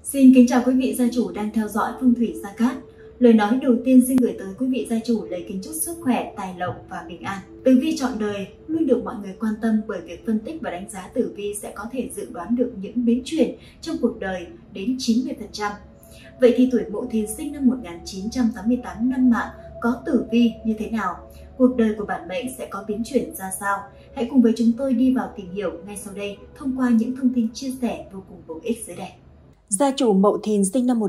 Xin kính chào quý vị gia chủ đang theo dõi Phong thủy Gia Cát. Lời nói đầu tiên xin gửi tới quý vị gia chủ lời kính chúc sức khỏe, tài lộc và bình an. Tử vi chọn đời luôn được mọi người quan tâm bởi việc phân tích và đánh giá tử vi sẽ có thể dự đoán được những biến chuyển trong cuộc đời đến 90%. Vậy thì tuổi Mậu Thìn sinh năm 1988 năm Mạn có tử vi như thế nào? Cuộc đời của bản mệnh sẽ có biến chuyển ra sao? Hãy cùng với chúng tôi đi vào tìm hiểu ngay sau đây thông qua những thông tin chia sẻ vô cùng bổ ích dưới đây. Gia chủ Mậu Thìn sinh năm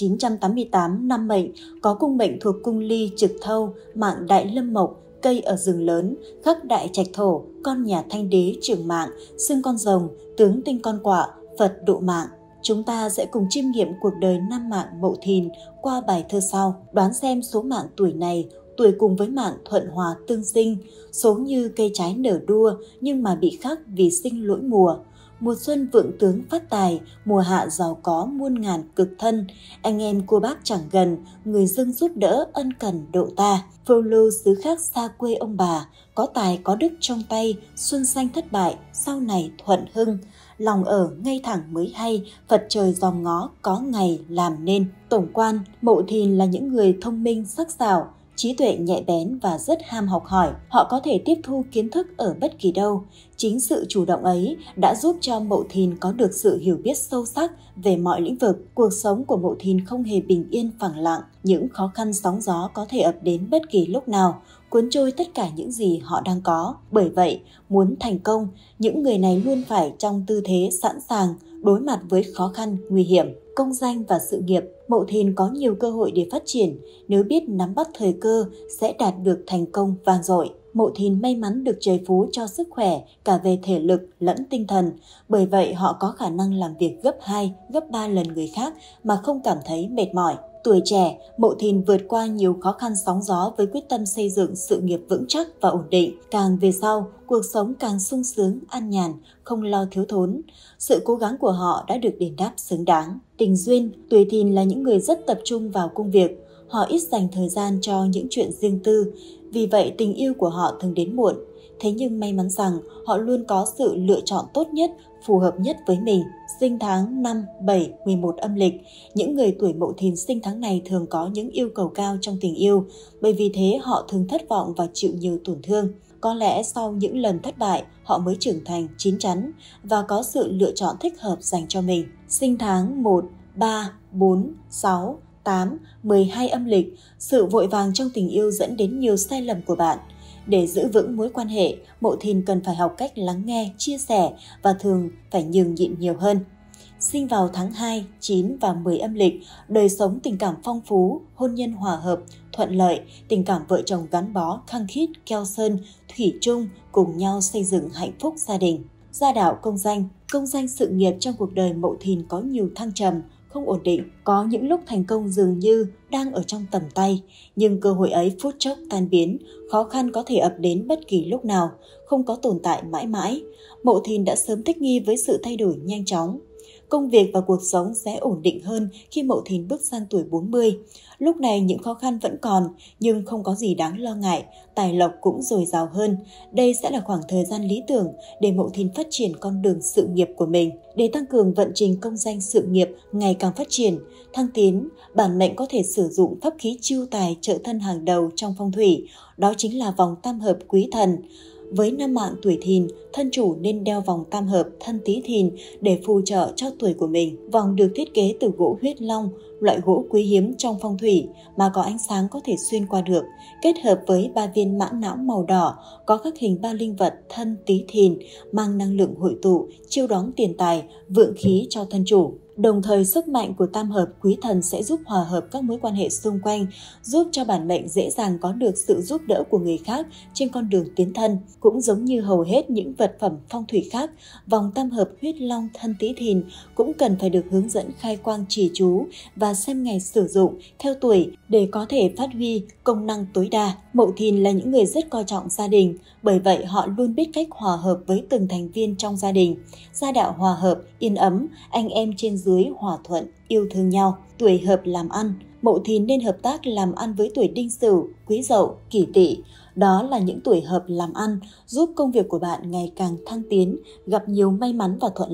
1988 năm Mệnh có cung mệnh thuộc cung Ly Trực Thâu, mạng Đại Lâm Mộc, cây ở rừng lớn, khắc Đại Trạch Thổ, con nhà Thanh Đế trưởng mạng, xưng con rồng, tướng tinh con quạ, Phật độ mạng. Chúng ta sẽ cùng chiêm nghiệm cuộc đời năm mạng Mậu Thìn qua bài thơ sau, đoán xem số mạng tuổi này, tuổi cùng với mạng thuận hòa tương sinh, số như cây trái nở đua nhưng mà bị khắc vì sinh lỗi mùa. Mùa xuân vượng tướng phát tài, mùa hạ giàu có muôn ngàn cực thân, anh em cô bác chẳng gần, người dân giúp đỡ ân cần độ ta. Phiêu lưu xứ khác xa quê ông bà, có tài có đức trong tay, xuân xanh thất bại, sau này thuận hưng. Lòng ở ngay thẳng mới hay, Phật trời dòm ngó có ngày làm nên. Tổng quan, Mậu Thìn là những người thông minh sắc sảo, trí tuệ nhạy bén và rất ham học hỏi. Họ có thể tiếp thu kiến thức ở bất kỳ đâu. Chính sự chủ động ấy đã giúp cho Mậu Thìn có được sự hiểu biết sâu sắc về mọi lĩnh vực. Cuộc sống của Mậu Thìn không hề bình yên phẳng lặng. Những khó khăn sóng gió có thể ập đến bất kỳ lúc nào, cuốn trôi tất cả những gì họ đang có. Bởi vậy, muốn thành công, những người này luôn phải trong tư thế sẵn sàng đối mặt với khó khăn, nguy hiểm. Công danh và sự nghiệp, Mậu Thìn có nhiều cơ hội để phát triển, nếu biết nắm bắt thời cơ sẽ đạt được thành công vang dội. Mậu Thìn may mắn được trời phú cho sức khỏe cả về thể lực lẫn tinh thần, bởi vậy họ có khả năng làm việc gấp 2, gấp 3 lần người khác mà không cảm thấy mệt mỏi. Tuổi trẻ, Mậu Thìn vượt qua nhiều khó khăn sóng gió với quyết tâm xây dựng sự nghiệp vững chắc và ổn định. Càng về sau, cuộc sống càng sung sướng, an nhàn, không lo thiếu thốn. Sự cố gắng của họ đã được đền đáp xứng đáng. Tình duyên, tuổi Thìn là những người rất tập trung vào công việc. Họ ít dành thời gian cho những chuyện riêng tư, vì vậy tình yêu của họ thường đến muộn. Thế nhưng may mắn rằng họ luôn có sự lựa chọn tốt nhất, phù hợp nhất với mình. Sinh tháng 5, 7, 11 âm lịch. Những người tuổi Mậu Thìn sinh tháng này thường có những yêu cầu cao trong tình yêu, bởi vì thế họ thường thất vọng và chịu nhiều tổn thương. Có lẽ sau những lần thất bại, họ mới trưởng thành, chín chắn và có sự lựa chọn thích hợp dành cho mình. Sinh tháng 1, 3, 4, 6, 8, 12 âm lịch. Sự vội vàng trong tình yêu dẫn đến nhiều sai lầm của bạn. Để giữ vững mối quan hệ, Mậu Thìn cần phải học cách lắng nghe, chia sẻ và thường phải nhường nhịn nhiều hơn. Sinh vào tháng 2, 9 và 10 âm lịch, đời sống tình cảm phong phú, hôn nhân hòa hợp, thuận lợi, tình cảm vợ chồng gắn bó, khăng khít, keo sơn, thủy chung, cùng nhau xây dựng hạnh phúc gia đình. Gia đạo công danh sự nghiệp trong cuộc đời Mậu Thìn có nhiều thăng trầm, không ổn định. Có những lúc thành công dường như đang ở trong tầm tay, nhưng cơ hội ấy phút chốc tan biến, khó khăn có thể ập đến bất kỳ lúc nào, không có tồn tại mãi mãi. Mậu Thìn đã sớm thích nghi với sự thay đổi nhanh chóng. Công việc và cuộc sống sẽ ổn định hơn khi Mậu Thìn bước sang tuổi 40. Lúc này những khó khăn vẫn còn, nhưng không có gì đáng lo ngại, tài lộc cũng dồi dào hơn. Đây sẽ là khoảng thời gian lý tưởng để Mậu Thìn phát triển con đường sự nghiệp của mình. Để tăng cường vận trình công danh sự nghiệp ngày càng phát triển, thăng tiến, bản mệnh có thể sử dụng pháp khí chiêu tài trợ thân hàng đầu trong phong thủy, đó chính là vòng tam hợp quý thần. Với năm mạng tuổi Thìn, thân chủ nên đeo vòng tam hợp thân Tý Thìn để phù trợ cho tuổi của mình. Vòng được thiết kế từ gỗ huyết long, loại gỗ quý hiếm trong phong thủy mà có ánh sáng có thể xuyên qua được, kết hợp với 3 viên mã não màu đỏ có khắc hình 3 linh vật thân Tý Thìn mang năng lượng hội tụ, chiêu đón tiền tài, vượng khí cho thân chủ. Đồng thời sức mạnh của tam hợp quý thần sẽ giúp hòa hợp các mối quan hệ xung quanh, giúp cho bản mệnh dễ dàng có được sự giúp đỡ của người khác trên con đường tiến thân. Cũng giống như hầu hết những vật phẩm phong thủy khác, vòng tam hợp huyết long thân Tý Thìn cũng cần phải được hướng dẫn khai quang trì chú và xem ngày sử dụng theo tuổi để có thể phát huy công năng tối đa. Mậu Thìn là những người rất coi trọng gia đình, bởi vậy họ luôn biết cách hòa hợp với từng thành viên trong gia đình. Gia đạo hòa hợp, yên ấm, anh em trên dưới hòa thuận, yêu thương nhau. Tuổi hợp làm ăn, Mậu Thìn nên hợp tác làm ăn với tuổi Đinh Sửu, Quý Dậu, Kỷ Tỵ. Đó là những tuổi hợp làm ăn, giúp công việc của bạn ngày càng thăng tiến, gặp nhiều may mắn và thuận lợi.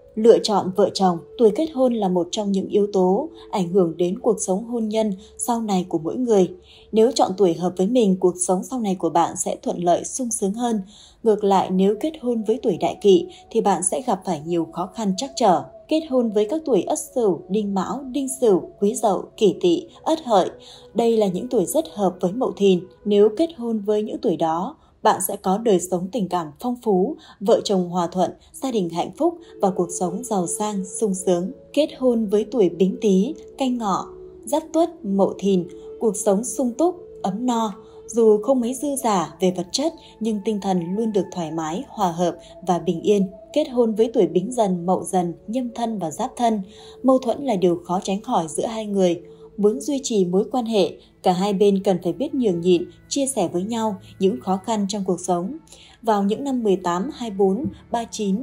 Lựa chọn vợ chồng, tuổi kết hôn là một trong những yếu tố ảnh hưởng đến cuộc sống hôn nhân sau này của mỗi người. Nếu chọn tuổi hợp với mình, cuộc sống sau này của bạn sẽ thuận lợi, sung sướng hơn. Ngược lại, nếu kết hôn với tuổi Đại Kỷ thì bạn sẽ gặp phải nhiều khó khăn trắc trở. Kết hôn với các tuổi Ất Sửu, Đinh Mão, Đinh Sửu, Quý Dậu, Kỷ Tỵ, Ất Hợi, đây là những tuổi rất hợp với Mậu Thìn. Nếu kết hôn với những tuổi đó, bạn sẽ có đời sống tình cảm phong phú, vợ chồng hòa thuận, gia đình hạnh phúc và cuộc sống giàu sang, sung sướng. Kết hôn với tuổi Bính Tý, Canh Ngọ, Giáp Tuất, Mậu Thìn, cuộc sống sung túc, ấm no. Dù không mấy dư dả về vật chất nhưng tinh thần luôn được thoải mái, hòa hợp và bình yên. Kết hôn với tuổi Bính Dần, Mậu Dần, Nhâm Thân và Giáp Thân, mâu thuẫn là điều khó tránh khỏi giữa hai người. Muốn duy trì mối quan hệ, cả hai bên cần phải biết nhường nhịn, chia sẻ với nhau những khó khăn trong cuộc sống. Vào những năm 18, 24, 39,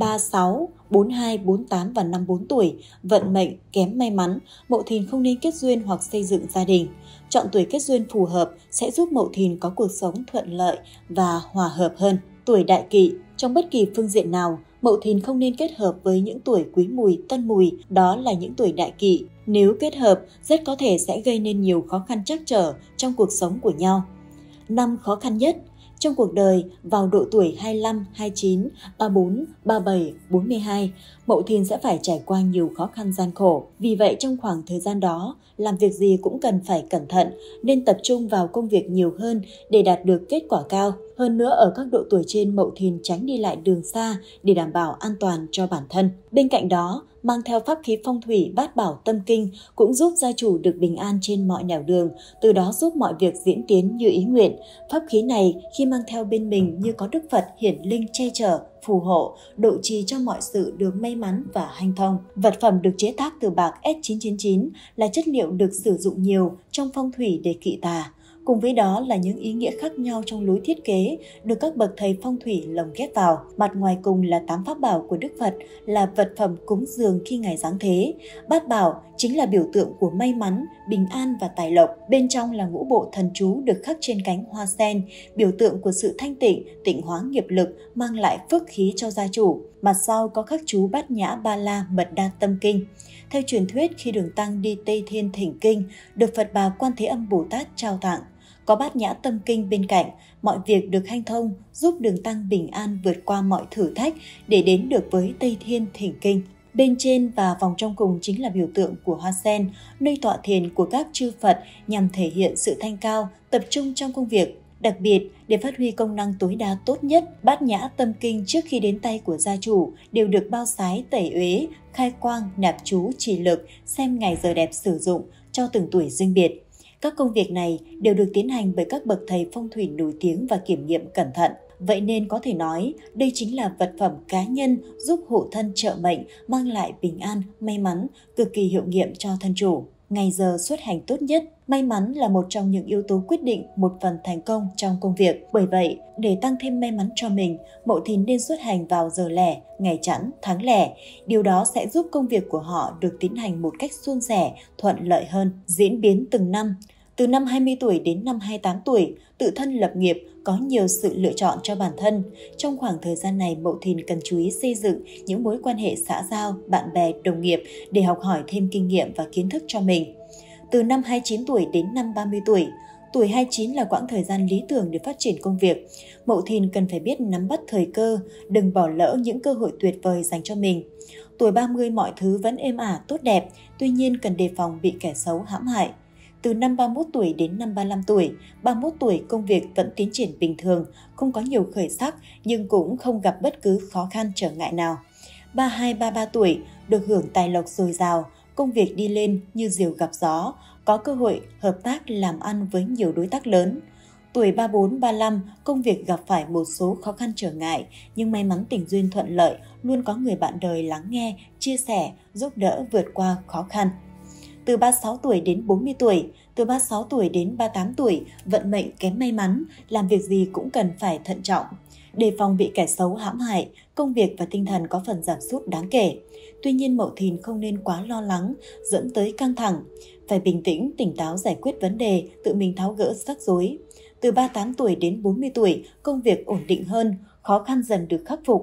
36, 42, 48 và 54 tuổi, vận mệnh kém may mắn, Mậu Thìn không nên kết duyên hoặc xây dựng gia đình. Chọn tuổi kết duyên phù hợp sẽ giúp Mậu Thìn có cuộc sống thuận lợi và hòa hợp hơn. Tuổi Đại Kỷ, trong bất kỳ phương diện nào, Mậu Thìn không nên kết hợp với những tuổi Quý Mùi, Tân Mùi, đó là những tuổi Đại Kỷ. Nếu kết hợp, rất có thể sẽ gây nên nhiều khó khăn trắc trở trong cuộc sống của nhau. Năm khó khăn nhất trong cuộc đời vào độ tuổi 25, 29, 34, 37, 42, Mậu Thìn sẽ phải trải qua nhiều khó khăn gian khổ. Vì vậy trong khoảng thời gian đó, làm việc gì cũng cần phải cẩn thận, nên tập trung vào công việc nhiều hơn để đạt được kết quả cao. Hơn nữa ở các độ tuổi trên, Mậu Thìn tránh đi lại đường xa để đảm bảo an toàn cho bản thân. Bên cạnh đó, mang theo pháp khí phong thủy Bát Bảo Tâm Kinh cũng giúp gia chủ được bình an trên mọi nẻo đường, từ đó giúp mọi việc diễn tiến như ý nguyện. Pháp khí này khi mang theo bên mình như có Đức Phật hiển linh che chở, phù hộ, độ trì cho mọi sự được may mắn và hanh thông. Vật phẩm được chế tác từ bạc S999 là chất liệu được sử dụng nhiều trong phong thủy để kỵ tà. Cùng với đó là những ý nghĩa khác nhau trong lối thiết kế được các bậc thầy phong thủy lồng ghép vào. Mặt ngoài cùng là 8 pháp bảo của Đức Phật, là vật phẩm cúng dường khi Ngài giáng thế. Bát bảo chính là biểu tượng của may mắn, bình an và tài lộc. Bên trong là ngũ bộ thần chú được khắc trên cánh hoa sen, biểu tượng của sự thanh tịnh, tịnh hóa nghiệp lực, mang lại phước khí cho gia chủ. Mặt sau có khắc chú Bát Nhã Ba La Mật Đa Tâm Kinh. Theo truyền thuyết, khi Đường Tăng đi Tây Thiên thỉnh kinh, được Phật Bà Quan Thế Âm Bồ Tát trao tặng. Có Bát Nhã Tâm Kinh bên cạnh, mọi việc được hanh thông, giúp Đường Tăng bình an vượt qua mọi thử thách để đến được với Tây Thiên thỉnh kinh. Bên trên và vòng trong cùng chính là biểu tượng của hoa sen, nơi tọa thiền của các chư Phật nhằm thể hiện sự thanh cao, tập trung trong công việc. Đặc biệt, để phát huy công năng tối đa tốt nhất, Bát Nhã Tâm Kinh trước khi đến tay của gia chủ đều được bao sái tẩy uế, khai quang, nạp chú, trì lực, xem ngày giờ đẹp sử dụng cho từng tuổi riêng biệt. Các công việc này đều được tiến hành bởi các bậc thầy phong thủy nổi tiếng và kiểm nghiệm cẩn thận. Vậy nên có thể nói, đây chính là vật phẩm cá nhân giúp hộ thân trợ mệnh, mang lại bình an, may mắn, cực kỳ hiệu nghiệm cho thân chủ. Ngày giờ xuất hành tốt nhất, may mắn là một trong những yếu tố quyết định một phần thành công trong công việc. Bởi vậy, để tăng thêm may mắn cho mình, Mậu Thìn nên xuất hành vào giờ lẻ, ngày chẵn, tháng lẻ. Điều đó sẽ giúp công việc của họ được tiến hành một cách suôn sẻ, thuận lợi hơn. Diễn biến từng năm. Từ năm 20 tuổi đến năm 28 tuổi, tự thân lập nghiệp, có nhiều sự lựa chọn cho bản thân. Trong khoảng thời gian này, Mậu Thìn cần chú ý xây dựng những mối quan hệ xã giao, bạn bè, đồng nghiệp để học hỏi thêm kinh nghiệm và kiến thức cho mình. Từ năm 29 tuổi đến năm 30 tuổi, tuổi 29 là quãng thời gian lý tưởng để phát triển công việc. Mậu Thìn cần phải biết nắm bắt thời cơ, đừng bỏ lỡ những cơ hội tuyệt vời dành cho mình. Tuổi 30 mọi thứ vẫn êm ả, tốt đẹp, tuy nhiên cần đề phòng bị kẻ xấu hãm hại. Từ năm 31 tuổi đến năm 35 tuổi, 31 tuổi công việc vẫn tiến triển bình thường, không có nhiều khởi sắc nhưng cũng không gặp bất cứ khó khăn trở ngại nào. 32, 33 tuổi được hưởng tài lộc dồi dào, công việc đi lên như diều gặp gió, có cơ hội hợp tác làm ăn với nhiều đối tác lớn. Tuổi 34, 35 công việc gặp phải một số khó khăn trở ngại nhưng may mắn tình duyên thuận lợi, luôn có người bạn đời lắng nghe, chia sẻ, giúp đỡ vượt qua khó khăn. Từ 36 tuổi đến 40 tuổi, từ 36 tuổi đến 38 tuổi, vận mệnh kém may mắn, làm việc gì cũng cần phải thận trọng. Đề phòng bị kẻ xấu hãm hại, công việc và tinh thần có phần giảm sút đáng kể. Tuy nhiên Mậu Thìn không nên quá lo lắng, dẫn tới căng thẳng. Phải bình tĩnh, tỉnh táo giải quyết vấn đề, tự mình tháo gỡ rắc rối. Từ 38 tuổi đến 40 tuổi, công việc ổn định hơn, khó khăn dần được khắc phục.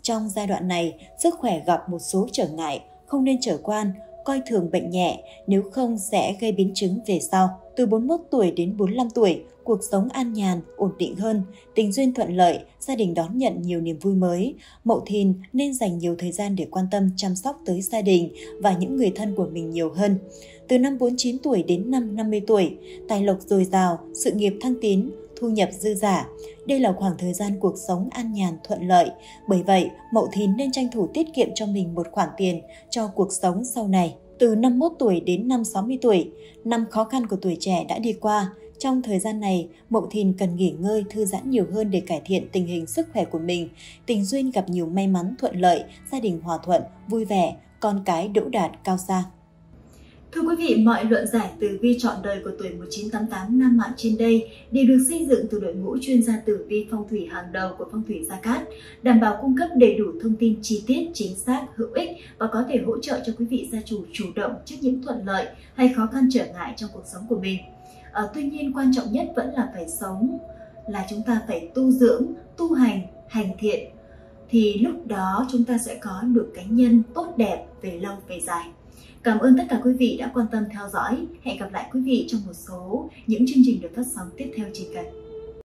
Trong giai đoạn này, sức khỏe gặp một số trở ngại, không nên chủ quan, coi thường bệnh nhẹ, nếu không sẽ gây biến chứng về sau. Từ 41 tuổi đến 45 tuổi, cuộc sống an nhàn, ổn định hơn, tình duyên thuận lợi, gia đình đón nhận nhiều niềm vui mới. Mậu Thìn nên dành nhiều thời gian để quan tâm chăm sóc tới gia đình và những người thân của mình nhiều hơn. Từ năm 49 tuổi đến năm 50 tuổi, tài lộc dồi dào, sự nghiệp thăng tiến, thu nhập dư dả. Đây là khoảng thời gian cuộc sống an nhàn thuận lợi. Bởi vậy, Mậu Thìn nên tranh thủ tiết kiệm cho mình một khoản tiền cho cuộc sống sau này. Từ 51 tuổi đến năm 60 tuổi, năm khó khăn của tuổi trẻ đã đi qua. Trong thời gian này, Mậu Thìn cần nghỉ ngơi, thư giãn nhiều hơn để cải thiện tình hình sức khỏe của mình. Tình duyên gặp nhiều may mắn thuận lợi, gia đình hòa thuận, vui vẻ, con cái đỗ đạt cao sang. Thưa quý vị, mọi luận giải tử vi trọn đời của tuổi 1988 nam mạng trên đây đều được xây dựng từ đội ngũ chuyên gia tử vi phong thủy hàng đầu của Phong thủy Gia Cát, đảm bảo cung cấp đầy đủ thông tin chi tiết, chính xác, hữu ích và có thể hỗ trợ cho quý vị gia chủ chủ động trước những thuận lợi hay khó khăn trở ngại trong cuộc sống của mình. Tuy nhiên, quan trọng nhất vẫn là phải sống, là chúng ta phải tu dưỡng, tu hành, hành thiện, thì lúc đó chúng ta sẽ có được cái nhân tốt đẹp về lâu về dài. Cảm ơn tất cả quý vị đã quan tâm theo dõi. Hẹn gặp lại quý vị trong một số những chương trình được phát sóng tiếp theo chỉ cần.